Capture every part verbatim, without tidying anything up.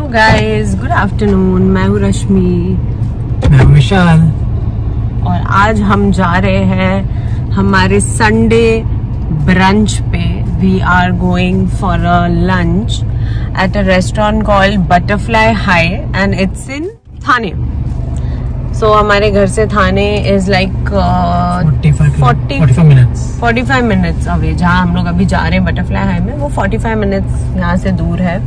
Guys, good afternoon. मैं हूँ रश्मि। मैं हूँ विशाल। और आज हम जा रहे हैं हमारे संडे ब्रंच पे। We are going for a lunch at a restaurant called Butterfly High and it's in Thane. So so, हमारे घर से Thane is like forty five minutes away. जहाँ हम लोग अभी जा रहे हैं बटरफ्लाई हाई में, वो फोर्टी फाइव मिनट्स यहाँ से दूर है।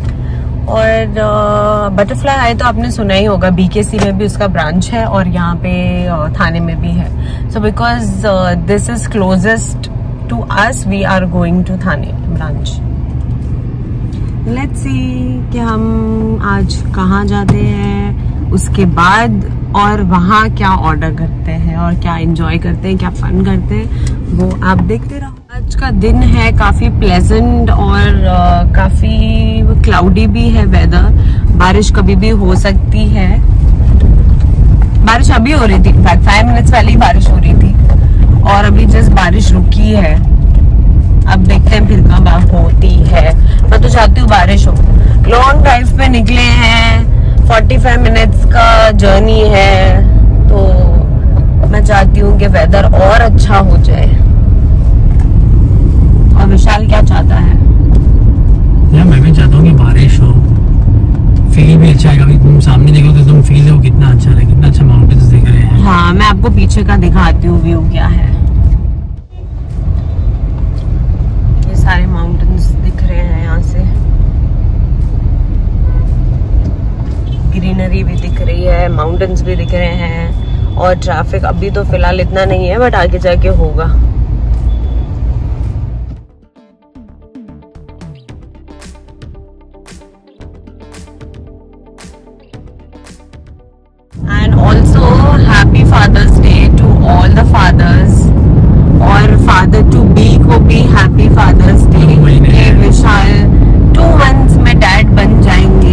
और बटरफ्लाई हाई तो आपने सुना ही होगा, बीकेसी में भी उसका ब्रांच है और यहाँ पे uh, थाने में भी है। So because this is closest to us, we are going to Thane branch. Let's see कि हम आज कहाँ जाते हैं, उसके बाद और वहाँ क्या ऑर्डर करते हैं और क्या एंजॉय करते हैं, क्या फन करते हैं, वो आप देखते रहो। आज का दिन है काफी प्लेजेंट और uh, काफी क्लाउडी भी है वेदर। बारिश कभी भी हो सकती है। बारिश अभी हो रही थी, फाइव मिनट्स पहले ही बारिश हो रही थी और अभी जस्ट बारिश रुकी है। अब देखते हैं फिर कब होती है। मैं तो चाहती हूँ बारिश हो। लॉन्ग ड्राइव पे निकले हैं, फोर्टी फाइव मिनट्स का जर्नी है, तो मैं चाहती हूँ कि वेदर और अच्छा हो जाए। और विशाल क्या चाहता है? यार मैं भी चाहता हूँ कि बारिश हो, फील भी अच्छा है। कभी तुम सामने देखो तो तुम फील हो कितना अच्छा है, कितना अच्छा माउंटेन्स दिख रहे हैं। हाँ, मैं आपको पीछे का दिखाती हूँ व्यू क्या है। ये सारे माउंटेन्स दिख रहे हैं यहाँ से, ग्रीनरी भी दिख रही है, माउंटेन्स भी दिख रहे हैं। और ट्रैफिक अभी तो फिलहाल इतना नहीं है, बट आगे जाके होगा। And also happy father's day to all the fathers, और फादर टू बी को भी happy father's day. Vishal two months में डैड बन जाएंगे।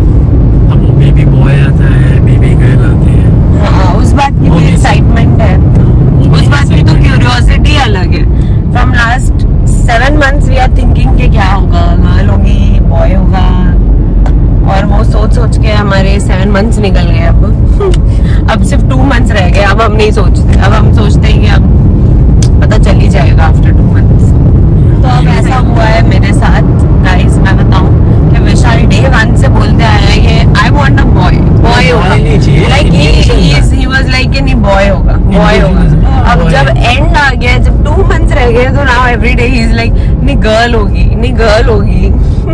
बेबी बॉय आता है, बेबी गर्ल आते हैं। हाँ, उस बात की भी एक्साइटमेंट है, उस बात की तो क्यूरियोसिटी अलग है। From last seven months we are thinking कि क्या होगा, गर्ल होगी, बॉय होगा, और वो सोच सोच के हमारे सेवन मंथ्स निकल गए। अब अब सिर्फ टू मंथ्स रह गए। अब हम नहीं सोचते, अब हम सोचते हैं कि अब पता चल ही जाएगा आफ्टर टू मंथ्स। तो अब ऐसा हुआ है मेरे साथ गाइस। मैं बताऊं कि विशाल डे वन से बोलते आया है कि I want a boy, boy होगा। लाइक ही वाज लाइक कि नहीं बॉय होगा, बॉय होगा। अब जब एंड आ गया, जब टू मंथ्स रह गए, तो now every day he is like नहीं गर्ल होगी, नहीं गर्ल होगी।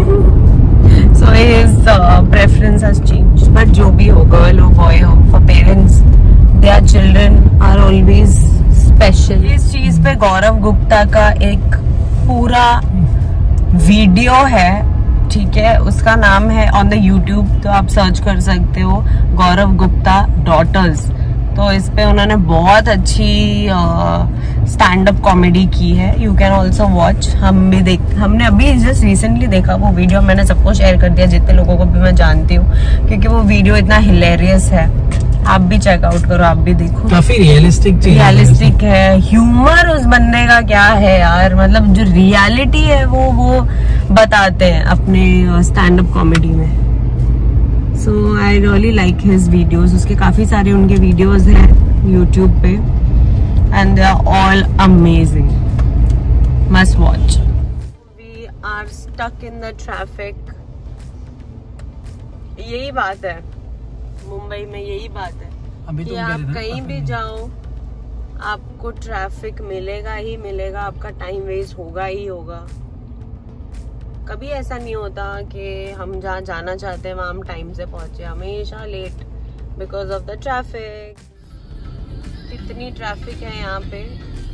So his preference has changed. But जो भी हो, गर्ल हो, बॉय हो, for parents their children are always special. इस चीज पे गौरव गुप्ता का एक पूरा वीडियो है, ठीक है। उसका नाम है ऑन द यूट्यूब, तो आप सर्च कर सकते हो गौरव गुप्ता डॉटर्स। तो इस पे उन्होंने बहुत अच्छी स्टैंड अप कॉमेडी की है। You can also watch. हम भी देख हमने अभी जस्ट रिसेंटली देखा वो वीडियो। मैंने सबको शेयर कर दिया, जितने लोगों को भी मैं जानती हूँ, क्योंकि वो वीडियो इतना हिलेरियस है। आप भी चेकआउट करो, आप भी देखो। काफी रियलिस्टिक रियलिस्टिक है। ह्यूमर उस बंदे का क्या है यार, मतलब जो रियलिटी है वो वो बताते हैं अपने स्टैंड अप कॉमेडी में। So I really like his videos. उसके काफी सारे उनके वीडियोज हैं यूट्यूब पे and they are all amazing, must watch. We are stuck in the traffic. यही बात है मुंबई में, यही बात है अभी कि आप कहीं भी जाओ आपको ट्रैफिक मिलेगा ही मिलेगा, आपका टाइम वेस्ट होगा ही होगा। कभी ऐसा नहीं होता कि हम जहाँ जाना चाहते हैं वहाँ हम टाइम से पहुंचे, हमेशा late because of the traffic. कितनी ट्रैफिक है यहाँ पे।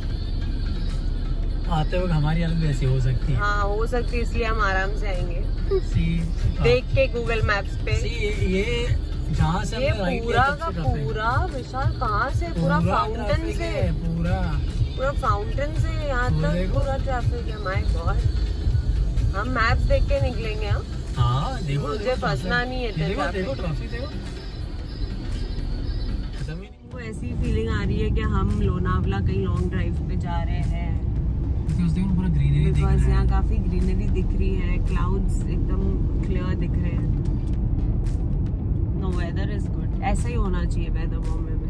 आते वक्त हमारी हालत भी ऐसी हो सकती है। हाँ, हो सकती है, इसलिए हम आराम से आएंगे। सी, देख के गूगल मैप्स पे सी, ये जहाँ से ये पूरा का पूरा विशाल कहाँ से, पूरा फाउंटेन से, पूरा पूरा फाउंटेन से यहाँ तक पूरा ट्रैफिक है। माय गॉड, हम मैप्स देख के निकलेंगे। हाँ, देखो, मुझे फंसना नहीं है। देखो, देखो, ट्रैफिक देखो। वो ऐसी फीलिंग आ रही है कि हम लोनावला कहीं लॉन्ग ड्राइव पे जा रहे हैं। पूरा ग्रीनरी दिख रहा है। यहाँ काफी ग्रीनरी दिख रही है, क्लाउड्स एकदम क्लियर दिख रहे हैं। ऐसा ही होना चाहिए वेदर बॉम्बे में।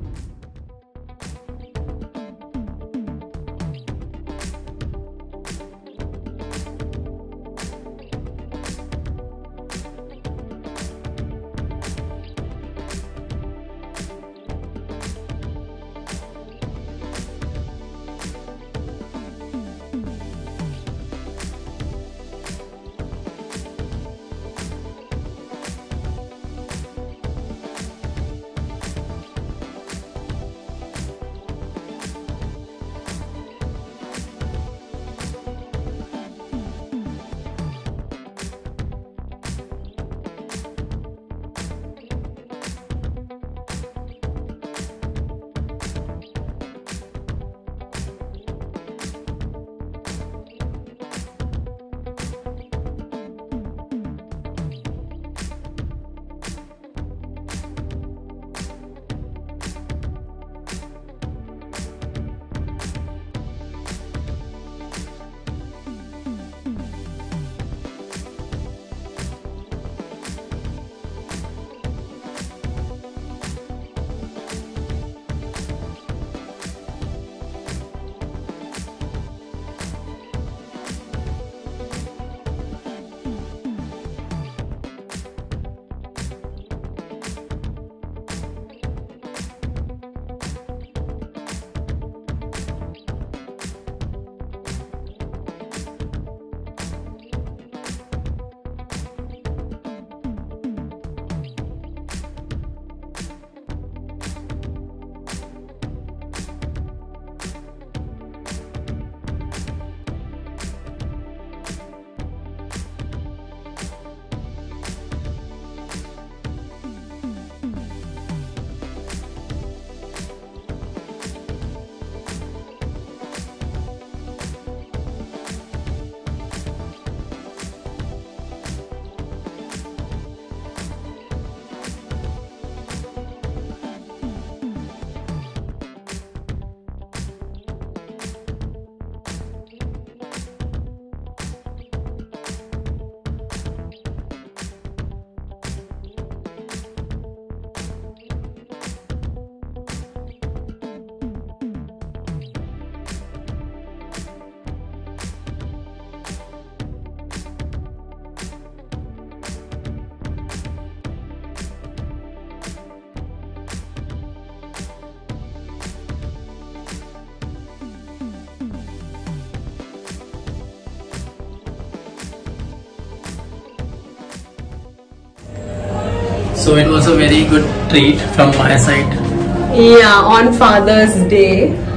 So it was a very good treat from my side. Yeah, on Father's Day.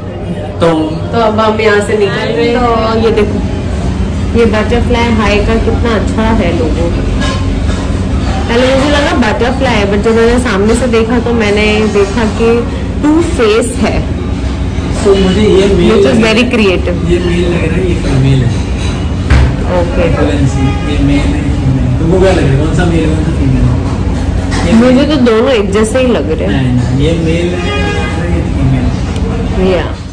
तो तो अब हम यहाँ से निकल रहे हैं। तो ये देखो, ये बटरफ्लाई हाई का कितना अच्छा है लोगों को। पहले मुझे लगा बटरफ्लाई है, बट जब मैंने सामने से देखा तो मैंने देखा कि टू फेस है। तो मुझे ये mail which is very creative. ये मेल लग रहा है, ये फीमेल है। ओके, ये मेल है, तुमको क्या लग रहा है कौन सा मेल है कौन सा फीमेल है? मुझे तो दोनों एक जैसे ही लग रहे हैं। ये मेल है, ये फीमेल है। या